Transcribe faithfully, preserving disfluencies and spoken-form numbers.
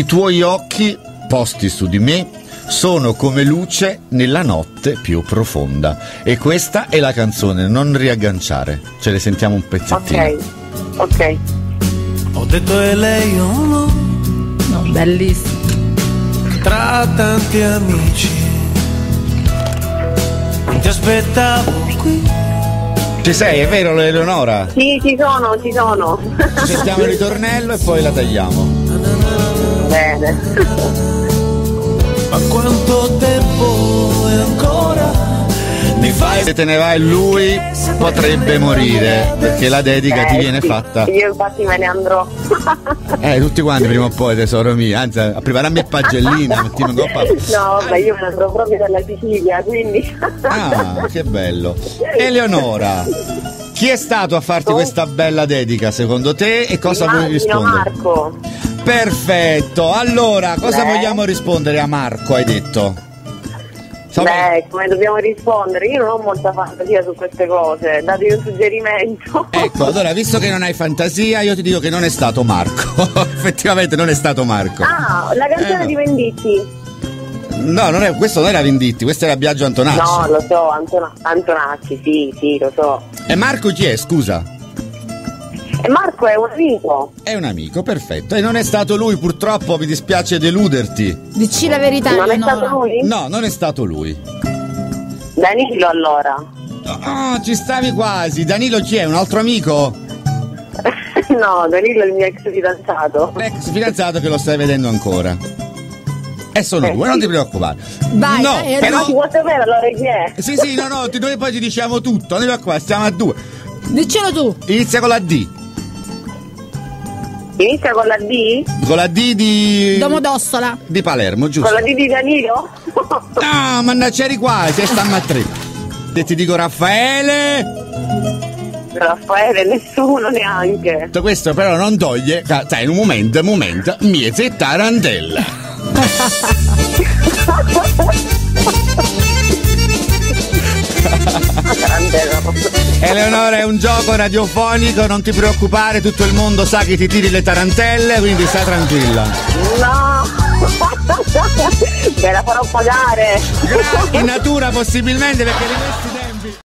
I tuoi occhi posti su di me sono come luce nella notte più profonda. E questa è la canzone, non riagganciare. Ce le sentiamo un pezzettino. Ok, ok. Ho detto e lei o no? No, bellissimo. Tra tanti amici ti aspettavo qui. Ci sei, è vero Eleonora? Sì, ci sono, ci sono. Sentiamo il ritornello e poi la tagliamo. Bene. Ma quanto tempo è ancora? Mi fai Se te ne vai lui potrebbe morire, perché la dedica Eh, ti viene sì. fatta. Io infatti me ne andrò. Eh, tutti quanti prima o poi, tesoro mio. Anzi, prepararmi il pagellina, mettiamo in coppa. No, vabbè, io me ne andrò proprio dalla Sicilia, quindi. Ah, che bello. Eleonora, chi è stato a farti questa bella dedica secondo te e cosa vuoi Immagino rispondere? Marco. Perfetto, allora cosa Beh. vogliamo rispondere a Marco, hai detto? Stavo- Beh, come dobbiamo rispondere? Io non ho molta fantasia su queste cose, datemi un suggerimento. Ecco, allora, visto che non hai fantasia, io ti dico che non è stato Marco. Effettivamente non è stato Marco. Ah, la canzone Eh, no. di Venditti. No, non è, questo non era Venditti, questo era Biagio Antonacci. No, lo so, Antona- Antonacci, sì, sì, lo so. E Marco chi è, scusa? E Marco è un amico. È un amico, perfetto. E non è stato lui, purtroppo, mi dispiace deluderti. Dici la verità, Non è Eleonora. stato lui? No, non è stato lui. Danilo allora. Ah, ci stavi quasi. Danilo chi è? Un altro amico? No, Danilo è il mio ex fidanzato. L'ex fidanzato che lo stai vedendo ancora. E sono Eh, due, sì. non ti preoccupare. Vai, no, dai, però... Ma si può sapere allora chi è? Sì, sì, no, no, ti- noi poi ti diciamo tutto. Noi qua stiamo a due. Dicelo tu. Inizia con la D. Inizia con la D? Con la D di... Domodossola. di Palermo, giusto? Con la D di Danilo? No, mannaggia, eri quasi, e stiamo a tre. E ti dico Raffaele. Raffaele, nessuno neanche. Tutto questo però non toglie, ca- sai, in un momento, un momento, miese e tarantella. Eleonora, è un gioco radiofonico, non ti preoccupare, tutto il mondo sa che ti tiri le tarantelle, quindi stai tranquilla. No! Me la farò pagare! In natura possibilmente, perché di questi tempi...